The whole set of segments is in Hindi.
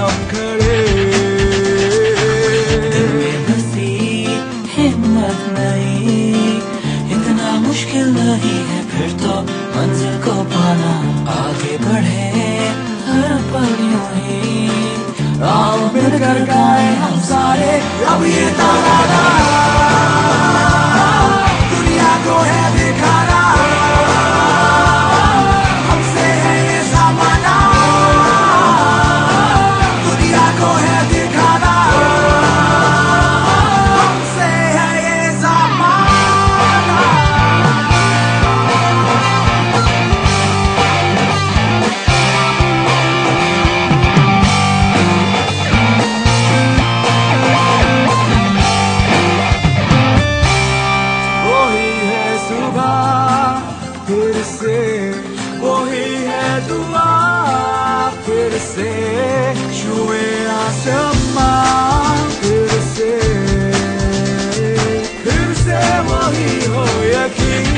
हम खड़े। दिल में बसी हिम्मत नहीं, इतना मुश्किल नहीं है फिर तो मंजिल को पाना। आगे बढ़े हर पल यूं ही, आओ मिलकर गाए हम सारे अब ये तराना। दुनिया को है दिखाना, हमसे है ये ज़माना। दुनिया को है दिखाना, हमसे है ये ज़माना। वही है सुबह फिर से, वही है दुआ फिर से, छुए आसमां फिर से वही हो यकीन।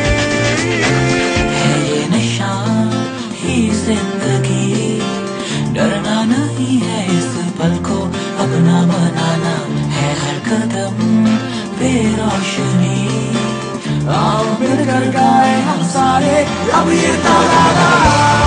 है ये नशा ही जिंदगी, डरना नहीं है इस पल को अपना बनाना। है हर कदम बेरोशनी, आओ मिलकर गाए हम सारे अब ये तराना।